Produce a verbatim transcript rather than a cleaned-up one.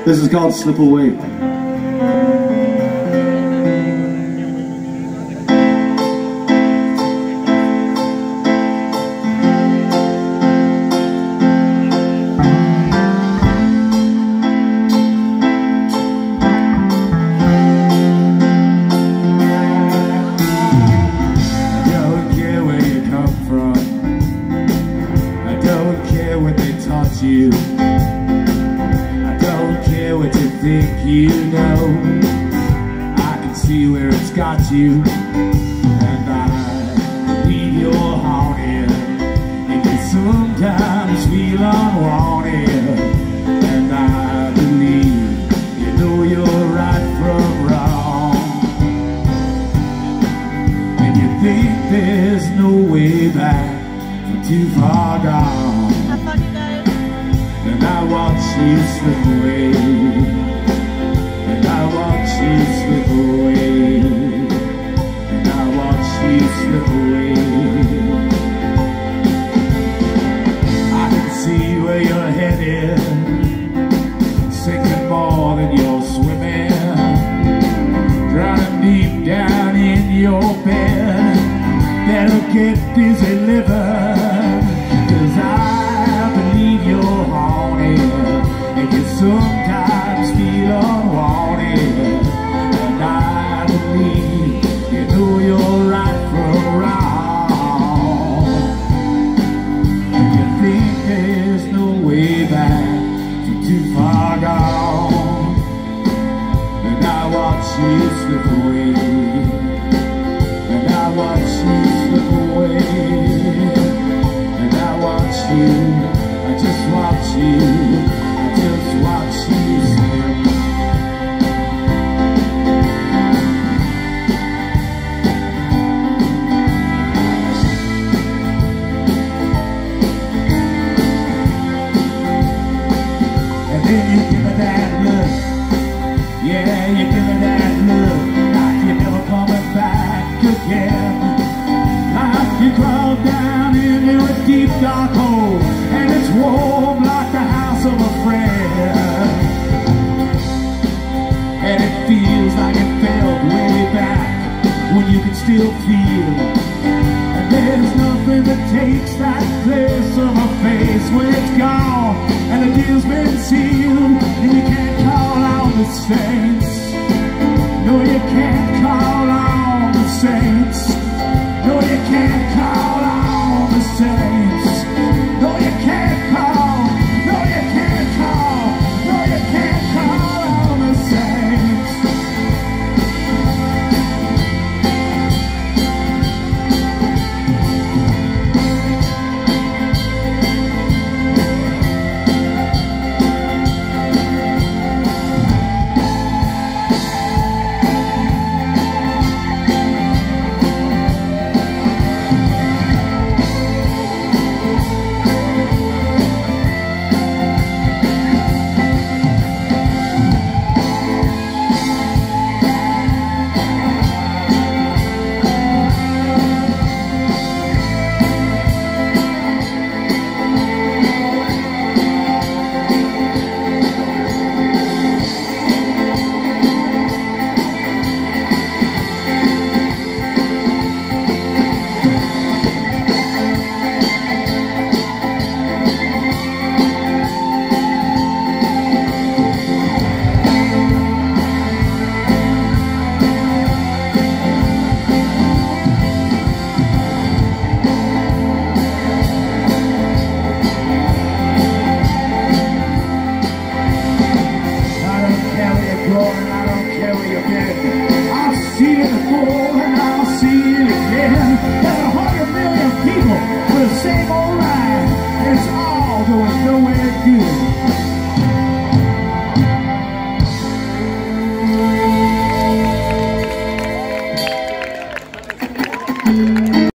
This is called Slip Away. You. I don't care what you think you know. I can see where it's got you, and I leave your haunted. If you sometimes feel unwanted, and I believe you know you're right from wrong, and you think there's no way back, you're too far gone. And I watch you slip away, and I watch you slip away, and I watch you slip away. I can see where you're headed, sinking more than you're swimming, drowning deep down in your bed. Better get busy living, 'cause I believe you're haunted, and you sometimes feel unwanted, and I believe you know you're right from wrong, and you think there's no way back, you're too far gone, and I watch you slip away, and I watch you slip away, and I watch you, I just watch you, I just watch you slip. And then you give me that look, yeah, you give me that look, like you're never coming back again, like you crawled down into a deep dark hole, and it's warm like the house of a friend, and it feels like it felt way back when you could still feel, and there's nothing that takes that place of a face when it's gone, and the deal's been sealed, and you can't call on the saints, no you can't call on the saints, no you can't call on the saints, no you can't call, no you can't call, no you can't call on the saints. Same old line, it's all going nowhere good.